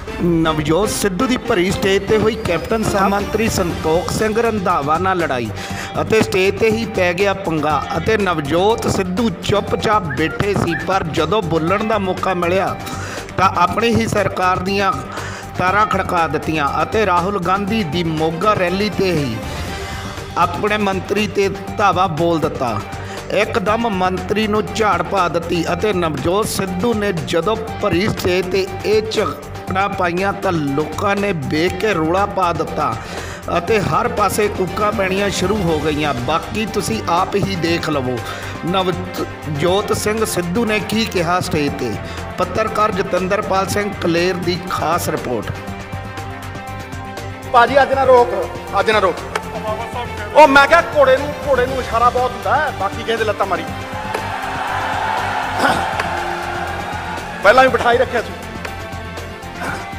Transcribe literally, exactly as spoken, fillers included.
ਨਵਜੋਤ ਸਿੱਧੂ ਦੀ ਭਰੀ ਸਟੇਜ ਤੇ ਹੋਈ ਕੈਪਟਨ ਸਾਹਿਬ ਮੰਤਰੀ ਸੰਤੋਖ ਸਿੰਘ ਰੰਧਾਵਾ ਨਾਲ ਲੜਾਈ ਅਤੇ ਸਟੇਜ ਤੇ ਹੀ ਪੈ ਗਿਆ ਪੰਗਾ ਅਤੇ ਨਵਜੋਤ ਸਿੱਧੂ ਚੁੱਪਚਾਪ ਬੈਠੇ ਸੀ। ਪਰ ਜਦੋਂ ਬੋਲਣ ਦਾ ਮੌਕਾ ਮਿਲਿਆ ਤਾਂ ਆਪਣੀ ਹੀ ਸਰਕਾਰ ਦੀਆਂ ਤਾਰਾਂ ਖੜਕਾ ਦਿੱਤੀਆਂ ਅਤੇ ਰਾਹੁਲ ਗਾਂਧੀ ਦੀ ਮੋਗਾ ਰੈਲੀ ਤੇ ਹੀ ਆਪਣੇ ਮੰਤਰੀ ਤੇ ਧਾਵਾ ਬੋਲ ਦਿੱਤਾ। ਇੱਕਦਮ ਮੰਤਰੀ ਨੂੰ ਝਾੜ ਪਾ ਦਿੱਤੀ ਅਤੇ ਨਵਜੋਤ ਸਿੱਧੂ ਨੇ ਜਦੋਂ ਭਰੀ ਸਟੇਜ ਤੇ ਇਹ ਝਗੜਾ ਪਾਈਆਂ ਤਾਂ ਲੋਕਾਂ ਨੇ ਵੇਖ ਕੇ ਰੌਲਾ ਪਾ ਦਿੱਤਾ ਅਤੇ ਹਰ ਪਾਸੇ ਕੂਕਾਂ ਪੈਣੀਆਂ ਸ਼ੁਰੂ ਹੋ ਗਈਆਂ। ਬਾਕੀ ਤੁਸੀਂ ਆਪ ਹੀ ਦੇਖ ਲਵੋ ਨਵਜੋਤ ਸਿੰਘ ਸਿੱਧੂ ਨੇ ਕੀ ਕਿਹਾ ਸਟੇਜ ਤੇ। ਪੱਤਰਕਾਰ ਜਤਿੰਦਰਪਾਲ ਸਿੰਘ ਕਲੇਰ ਦੀ ਖਾਸ ਰਿਪੋਰਟ। ਭਾਜੀ ਅੱਜ ਨਾ ਰੋਕ, ਅੱਜ ਨਾ ਰੋਕ। ਉਹ ਮੈਂ ਕਿਹਾ ਘੋੜੇ ਨੂੰ ਘੋੜੇ ਨੂੰ ਇਸ਼ਾਰਾ ਬਹੁਤ ਹੁੰਦਾ ਹੈ, ਬਾਕੀ ਕਹਿੰਦੇ ਲੱਤਾਂ ਮਾਰੀ। ਪਹਿਲਾਂ ਵੀ ਬਿਠਾਈ ਰੱਖਿਆ ਸੀ।